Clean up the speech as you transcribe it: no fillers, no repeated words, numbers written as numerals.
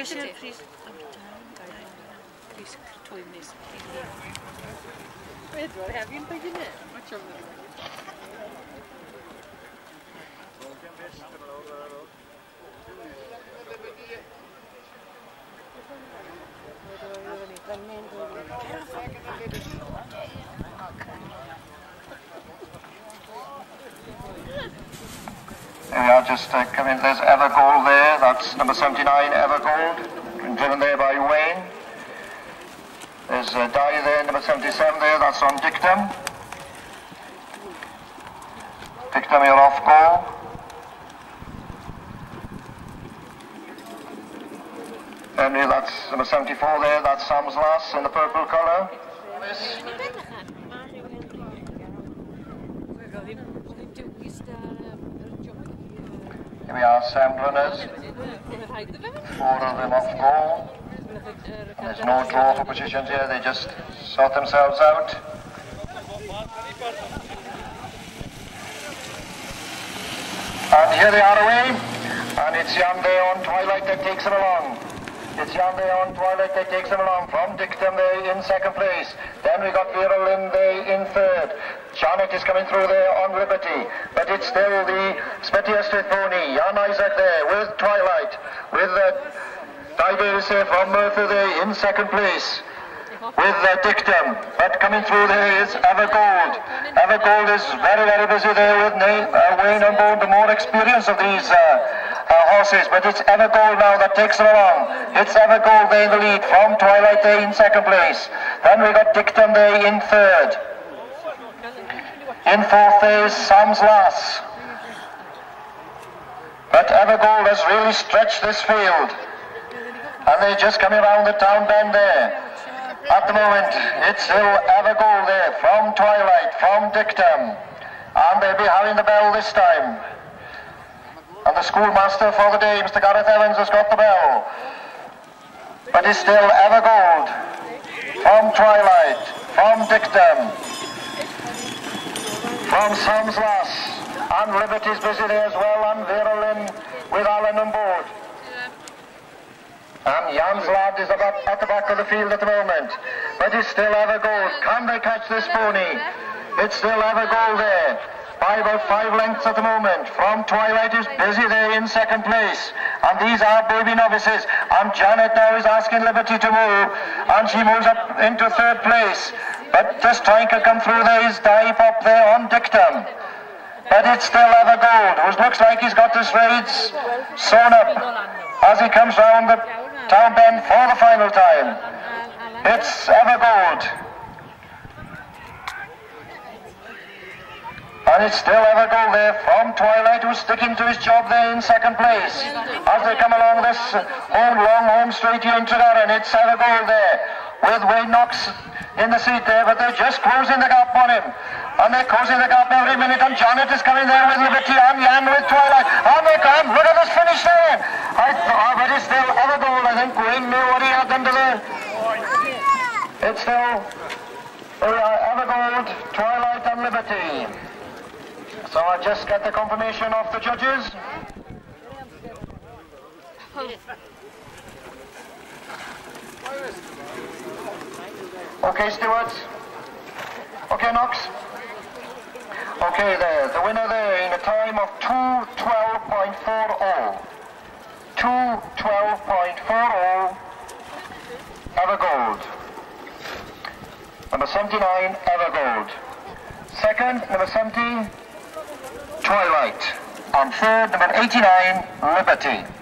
Please, please, Edward, have you been in it? What's your There we are, just coming. There's Evergold there. That's number 79, Evergold, driven there by Wayne. There's Dye there, number 77 there. That's on Dictum. Dictum, you're off goal. Henry, that's number 74 there. That's Sam's Lass in the purple colour. Here we are, 7 runners, 4 of them off goal. And there's no draw for positions here, they just sort themselves out. And here they are away, and it's Yande on Twilight that takes them along. It's Yande on Twilight that takes them along from Dictum there in second place. Then we got Vera Lynn there in third. Janet is coming through there on Liberty, but it's still the Spetiester pony, Jan Isaac there with Twilight, with Di Davis there from Merthyr there in second place, with Dictum, but coming through there is Evergold. Evergold is very, very busy there with Wayne on board, the more experience of these horses, but it's Evergold now that takes them along. It's Evergold there in the lead from Twilight there in second place. Then we got Dictum there in third. In fourth there is Sam's Lass. But Evergold has really stretched this field. And they're just coming around the town bend there. At the moment, it's still Evergold there from Twilight, from Dictum. And they'll be having the bell this time. And the schoolmaster for the day, Mr. Gareth Evans, has got the bell. But it's still Evergold from Twilight, from Dictum, from Sam's Lass, and Liberty's busy there as well, and Vera Lynn with Alan on board. And Jan's lad is at the back of the field at the moment, but it's still Evergold. Can they catch this pony? It's still Evergold there, by about 5 lengths at the moment. From Twilight is busy there in second place, and these are baby novices, and Janet now is asking Liberty to move, and she moves up into third place. But just trying to come through there is Dive up there on Dictum. But it's still Evergold, who looks like he's got his reins sewn up as he comes round the town bend for the final time. It's Evergold. And it's still Evergold there from Twilight, who's sticking to his job there in second place. As they come along this long home straight here in Tregaron, it's Evergold there with Wayne Knox in the seat there, but they're just closing the gap on him. And they're closing the gap every minute, and Janet is coming there with Liberty and Jan with Twilight. And they come, look at this finish there. But it's still Evergold, I think. Wayne knew what he had done to there. It's still Evergold, Twilight and Liberty. So I'll just get the confirmation of the judges. Okay, Stuart. Okay, Knox. Okay, there. The winner there in a time of 2:12.40. 2:12.40. Evergold. Number 79, Evergold. Second, number 70, Twilight. And third, number 89, Liberty.